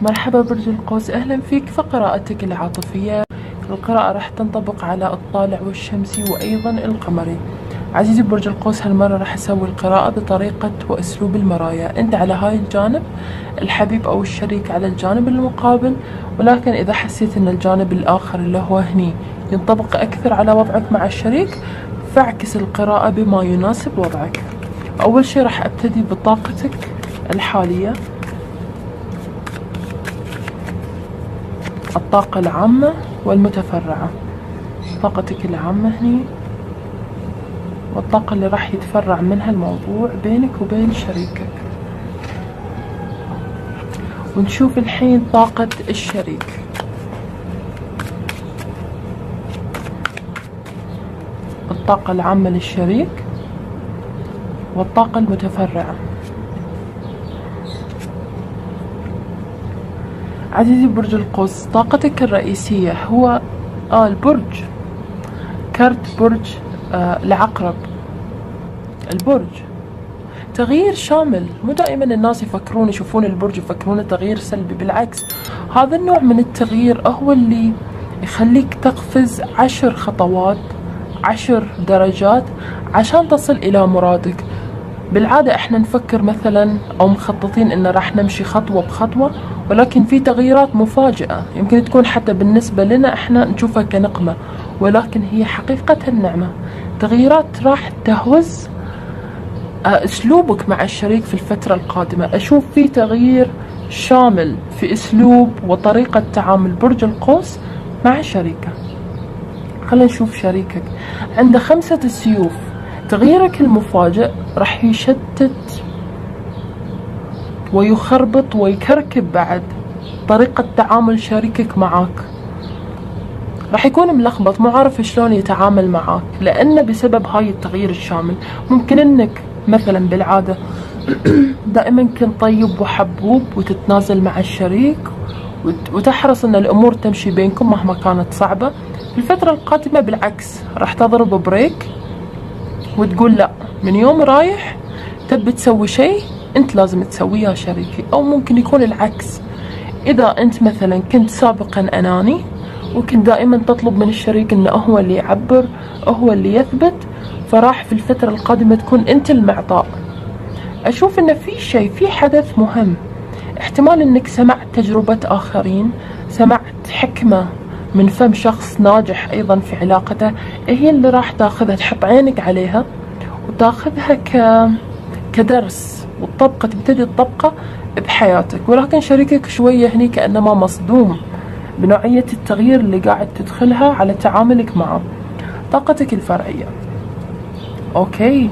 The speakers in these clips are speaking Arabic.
مرحبا برج القوس، أهلا فيك في قراءتك العاطفية. القراءة راح تنطبق على الطالع والشمسي وأيضا القمري. عزيزي برج القوس، هالمرة راح أسوي القراءة بطريقة وأسلوب المرايا. أنت على هاي الجانب، الحبيب أو الشريك على الجانب المقابل، ولكن إذا حسيت أن الجانب الآخر اللي هو هني ينطبق أكثر على وضعك مع الشريك، فاعكس القراءة بما يناسب وضعك. أول شي راح أبتدي بطاقتك الحالية، الطاقة العامة والمتفرعة. طاقتك العامة هني، والطاقة اللي راح يتفرع منها الموضوع بينك وبين شريكك. ونشوف الحين طاقة الشريك. الطاقة العامة للشريك والطاقة المتفرعة. عزيزي برج القوس، طاقتك الرئيسية هو البرج، كارت برج العقرب. البرج تغيير شامل، مو دائما الناس يشوفون البرج يفكرونه تغيير سلبي، بالعكس هذا النوع من التغيير هو اللي يخليك تقفز 10 خطوات 10 درجات عشان تصل إلى مرادك. بالعادة احنا نفكر مثلا او مخططين ان راح نمشي خطوة بخطوة، ولكن في تغييرات مفاجئة يمكن تكون حتى بالنسبة لنا احنا نشوفها كنقمة، ولكن هي حقيقة النعمة. تغييرات راح تهوز اسلوبك مع الشريك في الفترة القادمة. اشوف في تغيير شامل في اسلوب وطريقة تعامل برج القوس مع شريكه. خلينا نشوف شريكك. عنده 5 السيوف. تغييرك المفاجئ راح يشتت ويخربط ويكركب بعد طريقة تعامل شريكك معاك. راح يكون ملخبط، مو عارف شلون يتعامل معاك، لأنه بسبب هاي التغيير الشامل. ممكن انك مثلا بالعادة دائما كنت طيب وحبوب وتتنازل مع الشريك وتحرص ان الامور تمشي بينكم مهما كانت صعبة. في الفترة القادمة بالعكس، راح تضرب بريك وتقول لا، من يوم رايح تبي تسوي شيء انت لازم تسويه يا شريكي. او ممكن يكون العكس، اذا انت مثلا كنت سابقا اناني وكنت دائما تطلب من الشريك انه هو اللي يعبر، هو اللي يثبت، فراح في الفترة القادمة تكون انت المعطاء. اشوف انه في حدث مهم، احتمال انك سمعت تجربة اخرين، سمعت حكمة من فم شخص ناجح ايضا في علاقته، هي اللي راح تاخذها، تحط عينك عليها وتاخذها كدرس تبتدي تطبقه بحياتك. ولكن شريكك شوية هني كأنما مصدوم بنوعية التغيير اللي قاعد تدخلها على تعاملك معه. طاقتك الفرعية، اوكي،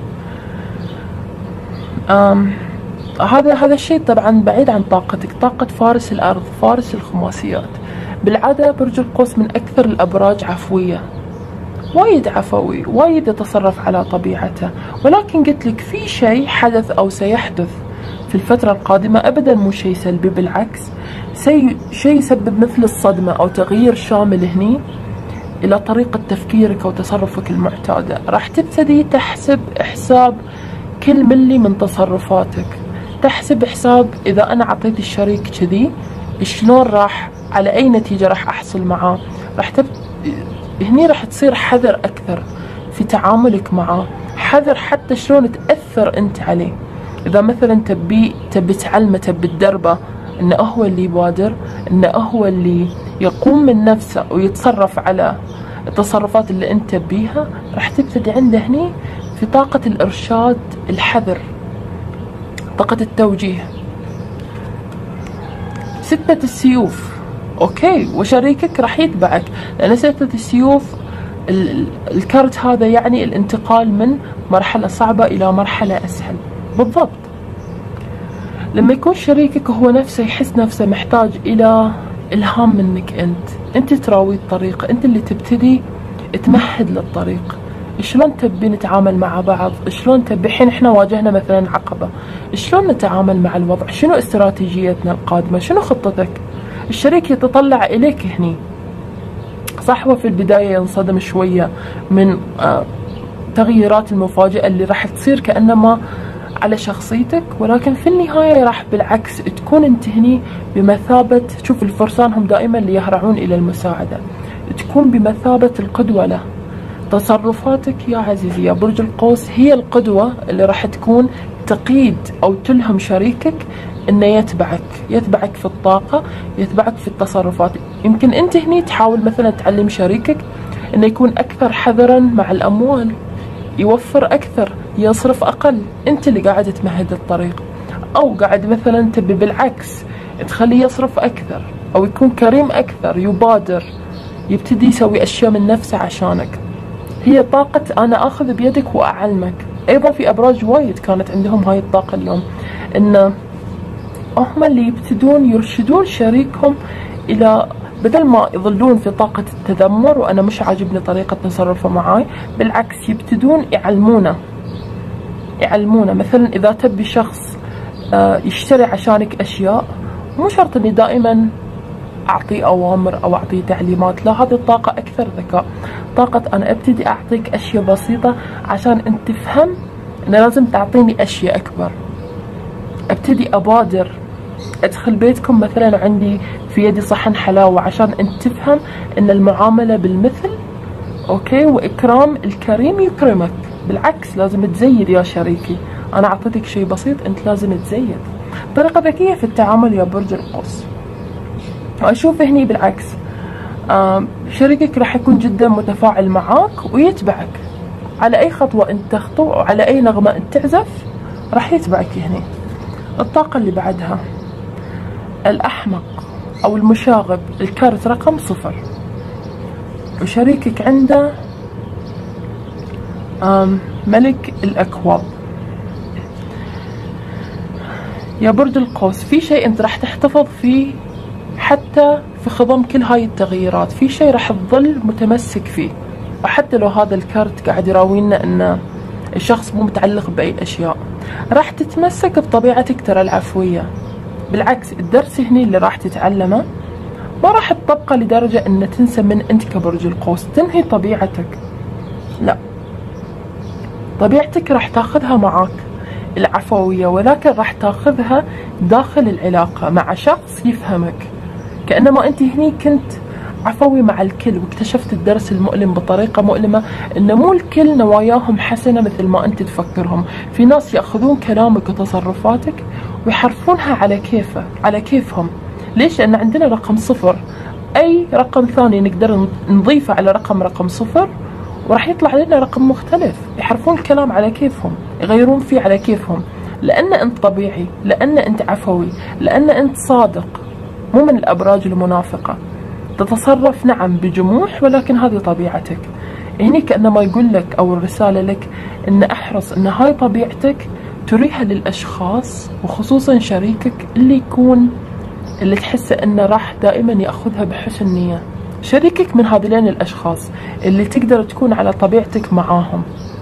هذا الشيء طبعا بعيد عن طاقتك. طاقة فارس الأرض، فارس الخماسيات. بالعادة برج القوس من أكثر الأبراج عفوية، وايد عفوي، وايد يتصرف على طبيعته. ولكن قلت لك في شيء حدث أو سيحدث في الفترة القادمة، أبدا مو شيء سلبي، بالعكس شيء يسبب مثل الصدمة أو تغيير شامل هني إلى طريقة تفكيرك أو تصرفك المعتادة. راح تبتدي تحسب حساب كل ملي من تصرفاتك، تحسب حساب إذا أنا عطيت الشريك كذي شلون على أي نتيجة راح أحصل معاه. هني راح تصير حذر أكثر في تعاملك معاه، حذر حتى شلون تأثر أنت عليه. إذا مثلا تبي تعلمه، تبي تدربه إنه هو اللي يبادر، إنه هو اللي يقوم من نفسه ويتصرف على التصرفات اللي أنت تبيها، راح تبتدي عنده هني في طاقة الإرشاد، الحذر، طاقة التوجيه. 6 السيوف، اوكي، وشريكك راح يتبعك، لأن 6 السيوف الكارت هذا يعني الانتقال من مرحلة صعبة إلى مرحلة أسهل. بالضبط، لما يكون شريكك هو نفسه يحس نفسه محتاج إلى إلهام منك، أنت تراوي الطريق، أنت اللي تبتدي تمهد للطريق. شلون تبي نتعامل مع بعض، شلون تبي، حين احنا واجهنا مثلا عقبة، شلون نتعامل مع الوضع، شنو استراتيجيتنا القادمة، شنو خطتك. الشريك يتطلع إليك هني. صح، هو في البداية ينصدم شوية من تغييرات المفاجئة اللي راح تصير، كأنما على شخصيتك، ولكن في النهاية راح بالعكس تكون انت هني بمثابة، شوف الفرسان هم دائما اللي يهرعون إلى المساعدة، تكون بمثابة القدوة له. تصرفاتك يا عزيزي يا برج القوس هي القدوة اللي راح تكون تقيد أو تلهم شريكك إنه يتبعك في الطاقة، يتبعك في التصرفات. يمكن أنت هني تحاول مثلا تعلم شريكك إنه يكون أكثر حذرا مع الأموال، يوفر أكثر، يصرف أقل، أنت اللي قاعد تمهد الطريق، أو قاعد مثلا تبي بالعكس تخليه يصرف أكثر أو يكون كريم أكثر، يبادر، يبتدي يسوي أشياء من نفسه عشانك. هي طاقة أنا أخذ بيدك وأعلمك. أيضا في أبراج وايد كانت عندهم هاي الطاقة اليوم، إن هم اللي يبتدون يرشدون شريكهم إلى، بدل ما يظلون في طاقة التذمر وأنا مش عاجبني طريقة تصرفه معاي، بالعكس يبتدون يعلمونه. مثلا إذا تبي شخص يشتري عشانك أشياء، مو شرط إني دائما أعطيه أوامر أو أعطيه تعليمات، لا، هذه الطاقة أكثر ذكاء، طاقة أنا أبتدي أعطيك أشياء بسيطة عشان أنت تفهم إن لازم تعطيني أشياء أكبر. أبتدي أبادر، أدخل بيتكم مثلا وعندي في يدي صحن حلاوة عشان أنت تفهم إن المعاملة بالمثل، أوكي، وإكرام الكريم يكرمك. بالعكس لازم تزيد يا شريكي، أنا أعطيتك شيء بسيط أنت لازم تزيد. طريقة ذكية في التعامل يا برج القوس. وأشوف هني بالعكس شريكك راح يكون جدا متفاعل معاك ويتبعك على أي خطوة أنت تخطو وعلى أي نغمة أنت تعزف، راح يتبعك هني. الطاقة اللي بعدها الأحمق أو المشاغب، الكارت رقم 0، وشريكك عنده ملك الأكواب. يا برج القوس في شيء أنت راح تحتفظ فيه حتى في خضم كل هاي التغييرات، في شيء راح تظل متمسك فيه، وحتى لو هذا الكارت قاعد يراوينا أن الشخص مو متعلق بأي أشياء، راح تتمسك بطبيعتك ترى العفوية. بالعكس الدرس هني اللي راح تتعلمه ما راح تطبقه لدرجة أن تنسى من أنت كبرج القوس تنهي طبيعتك، لا، طبيعتك راح تاخذها معاك العفوية، ولكن راح تاخذها داخل العلاقة مع شخص يفهمك، كأنما أنت هني كنت عفوي مع الكل، واكتشفت الدرس المؤلم بطريقة مؤلمة إن مو الكل نواياهم حسنة مثل ما أنت تفكرهم. في ناس يأخذون كلامك وتصرفاتك ويحرفونها على كيفهم. ليش؟ لأن عندنا رقم 0، أي رقم ثاني نقدر نضيفه على رقم 0 وراح يطلع لنا رقم مختلف. يحرفون الكلام على كيفهم، يغيرون فيه على كيفهم، لأن أنت طبيعي، لأن أنت عفوي، لأن أنت صادق، مو من الأبراج المنافقة. تتصرف نعم بجموح، ولكن هذه طبيعتك. هني كأنما يقول لك أو الرسالة لك إن أحرص إن هاي طبيعتك تريها للأشخاص، وخصوصا شريكك اللي تحس إنه راح دائما يأخذها بحسن نية. شريكك من هذين الأشخاص اللي تقدر تكون على طبيعتك معاهم،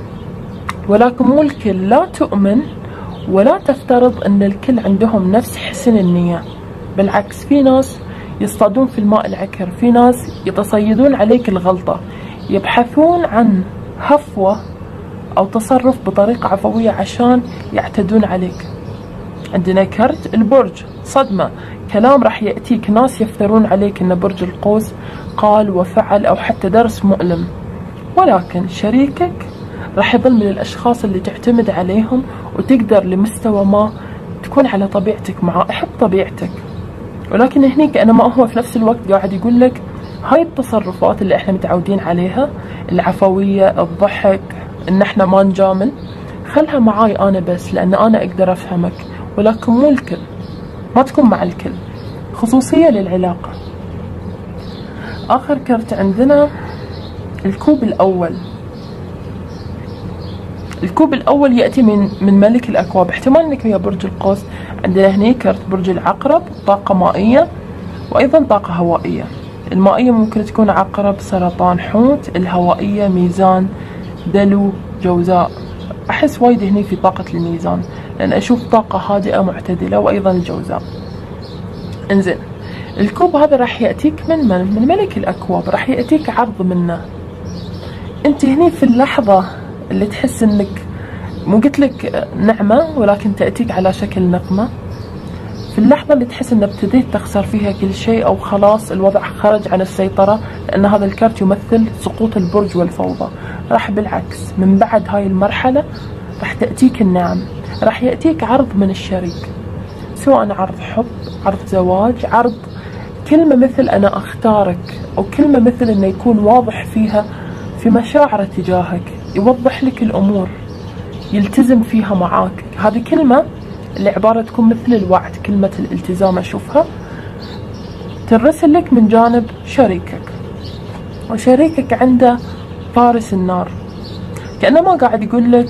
ولكن مو الكل. لا تؤمن ولا تفترض أن الكل عندهم نفس حسن النية، بالعكس في ناس يصطادون في الماء العكر، في ناس يتصيدون عليك الغلطة، يبحثون عن هفوة أو تصرف بطريقة عفوية عشان يعتدون عليك. عندنا كرت البرج صدمة، كلام راح يأتيك، ناس يفترون عليك إن برج القوس قال وفعل، أو حتى درس مؤلم، ولكن شريكك راح يظل من الأشخاص اللي تعتمد عليهم وتقدر لمستوى ما تكون على طبيعتك معه. احب طبيعتك، ولكن هني كأنما هو في نفس الوقت قاعد يقول لك هاي التصرفات اللي احنا متعودين عليها، العفوية، الضحك، ان احنا ما نجامل، خلها معاي انا بس، لان انا اقدر افهمك، ولكن مو الكل، ما تكون مع الكل، خصوصية للعلاقة. اخر كرت عندنا الكوب الاول. الكوب الأول يأتي من ملك الأكواب. احتمال أنك يا برج القوس عندنا هني كرت برج العقرب، طاقة مائية وأيضا طاقة هوائية. المائية ممكن تكون عقرب، سرطان، حوت. الهوائية ميزان، دلو، جوزاء. أحس وايد هني في طاقة الميزان، لأن أشوف طاقة هادئة معتدلة، وأيضا الجوزاء. انزين، الكوب هذا راح يأتيك من ملك الأكواب، راح يأتيك عرض منه. أنت هني في اللحظة اللي تحس انك مو قلت لك نعمة ولكن تأتيك على شكل نقمة. في اللحظة اللي تحس ان ابتديت تخسر فيها كل شيء او خلاص الوضع خرج عن السيطرة، لان هذا الكارت يمثل سقوط البرج والفوضى، راح بالعكس من بعد هاي المرحلة راح تأتيك النعم، راح يأتيك عرض من الشريك، سواء عرض حب، عرض زواج، عرض كلمة مثل أنا أختارك، أو كلمة مثل أنه يكون واضح فيها في مشاعره تجاهك، يوضح لك الأمور، يلتزم فيها معاك. هذه كلمة اللي عبارة تكون مثل الوعد، كلمة الالتزام أشوفها ترسل لك من جانب شريكك، وشريكك عنده فارس النار، كأنما قاعد يقول لك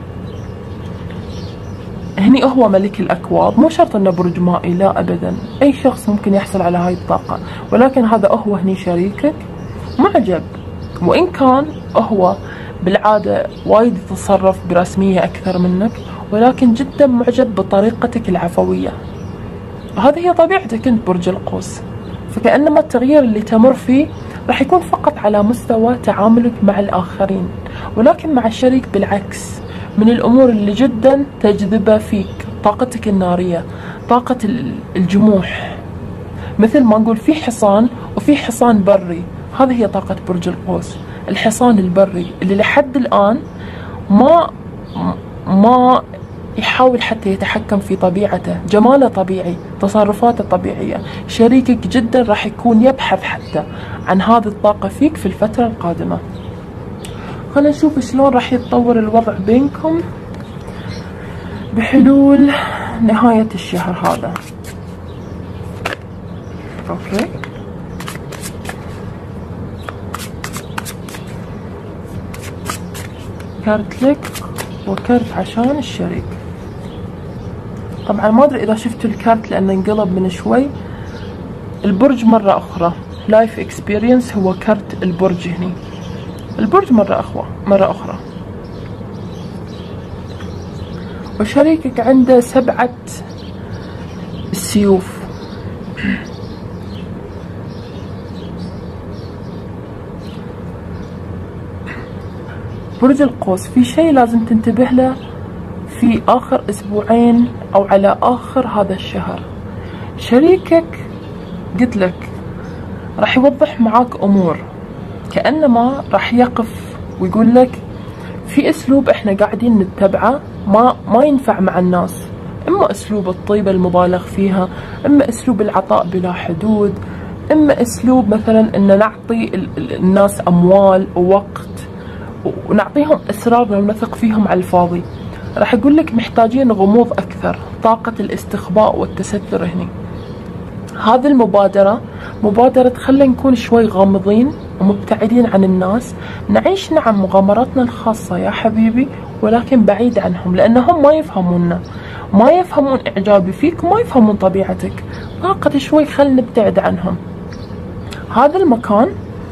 هني هو ملك الأكواب، مو شرط انه برج مائي، لا ابدا، اي شخص ممكن يحصل على هاي الطاقة، ولكن هذا هو هني شريكك معجب، وان كان هو بالعادة وايد يتصرف برسمية اكثر منك، ولكن جدا معجب بطريقتك العفوية. وهذه هي طبيعتك انت برج القوس، فكأنما التغيير اللي تمر فيه راح يكون فقط على مستوى تعاملك مع الآخرين، ولكن مع الشريك بالعكس، من الأمور اللي جدا تجذبه فيك طاقتك النارية، طاقة الجموح، مثل ما نقول في حصان وفي حصان بري، هذه هي طاقة برج القوس، الحصان البري اللي لحد الآن ما يحاول حتى يتحكم في طبيعته، جماله طبيعي، تصرفاته طبيعية. شريكك جدا راح يكون يبحث حتى عن هذه الطاقة فيك في الفترة القادمة. خلينا نشوف شلون راح يتطور الوضع بينكم بحلول نهاية الشهر هذا. اوكي، كارت لك وكارت عشان الشريك. طبعا ما ادري اذا شفتوا الكارت لانه انقلب من شوي. البرج مرة اخرى، لايف اكسبيرينس، هو كارت البرج هني، البرج مرة أخرى. وشريكك عنده 7 السيوف. برج القوس في شيء لازم تنتبه له في آخر أسبوعين أو على آخر هذا الشهر. شريكك قلت لك راح يوضح معاك أمور، كأنما راح يقف ويقول لك في أسلوب إحنا قاعدين نتبعه ما ينفع مع الناس، إما أسلوب الطيبة المبالغ فيها، إما أسلوب العطاء بلا حدود، إما أسلوب مثلا إن نعطي الناس أموال ووقت ونعطيهم أسرارنا ونثق فيهم على الفاضي. راح يقول لك محتاجين غموض أكثر، طاقة الاستخباء والتستر هني. هذه المبادرة مبادرة خلينا نكون شوي غامضين ومبتعدين عن الناس، نعيش نعم مغامراتنا الخاصة يا حبيبي، ولكن بعيد عنهم، لأنهم ما يفهموننا، ما يفهمون إعجابي فيك، ما يفهمون طبيعتك. طاقة شوي خل نبتعد عنهم. هذا المكان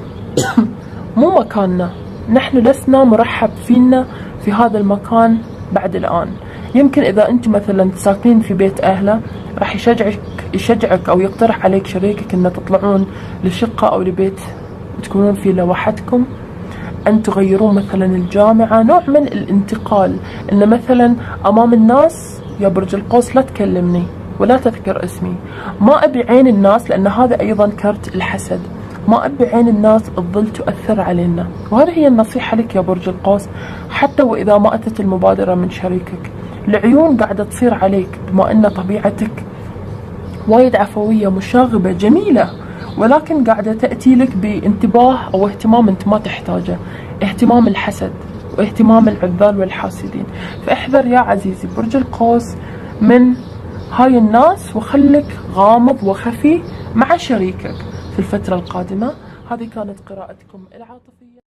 مو مكاننا، نحن لسنا مرحب فينا في هذا المكان بعد الآن. يمكن إذا أنت مثلا ساكنين في بيت أهله راح يشجعك أو يقترح عليك شريكك أن تطلعون لشقة أو لبيت تكونون فيه لوحدكم، أن تغيرون مثلا الجامعة، نوع من الانتقال، أن مثلا أمام الناس يا برج القوس لا تكلمني ولا تذكر اسمي، ما أبي عين الناس، لأن هذا أيضا كرت الحسد، ما أبي عين الناس تظل تؤثر علينا. وهذه هي النصيحة لك يا برج القوس، حتى وإذا ما أتت المبادرة من شريكك، العيون قاعدة تصير عليك بما أن طبيعتك وايد عفوية مشاغبة جميلة، ولكن قاعدة تأتي لك بانتباه أو اهتمام أنت ما تحتاجه، اهتمام الحسد واهتمام العذال والحاسدين. فاحذر يا عزيزي برج القوس من هاي الناس، وخلك غامض وخفي مع شريكك في الفترة القادمة. هذه كانت قراءتكم العاطفية.